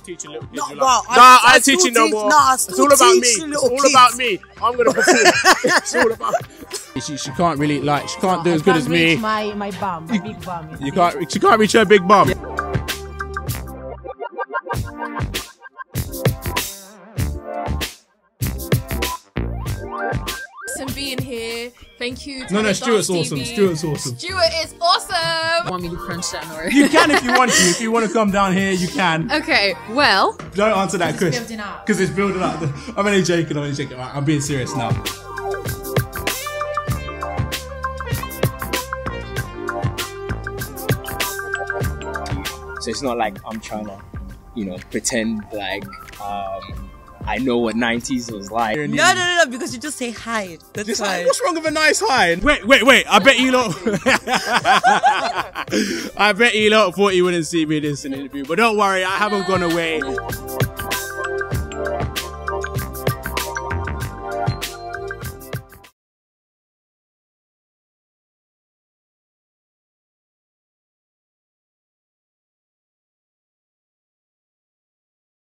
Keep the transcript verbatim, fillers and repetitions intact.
teaching little kids. No, Like, well, nah, I, I, I ain't teaching no teach, more. Nah, I it's all about me. It's all kids. about me. I'm gonna perform. It's all about. She, she can't really like. She can't no, do as I good can't as reach me. My my bum, my big bum. You can't. She can't reach her big bum. Yeah. And being here, thank you. No, no, Stuart's awesome. Stuart's awesome. Stuart is awesome. Want me to crunch that or? You can if you want to. If you want to come down here, you can. Okay, well. Don't answer that question. Building up. Because it's building up. I'm only joking. I'm only joking. I'm being serious now. So it's not like I'm trying to, you know, pretend like um, I know what nineties was like. No, no, no, no, because you just say hi. That's Just why. like, what's wrong with a nice hi? Wait, wait, wait. I bet you lot. I bet you lot thought you wouldn't see me in this interview. But don't worry, I haven't gone away.